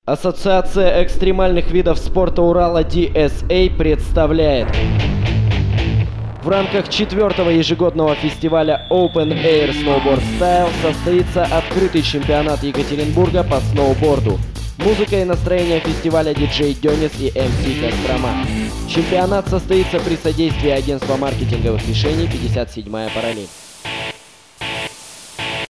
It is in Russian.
Ассоциация экстремальных видов спорта Урала DSA представляет. В рамках 4-го ежегодного фестиваля Open Air Snowboard Style состоится открытый чемпионат Екатеринбурга по сноуборду. Музыка и настроение фестиваля диджей Денис и МС Кострома. Чемпионат состоится при содействии агентства маркетинговых решений 57-я параллель.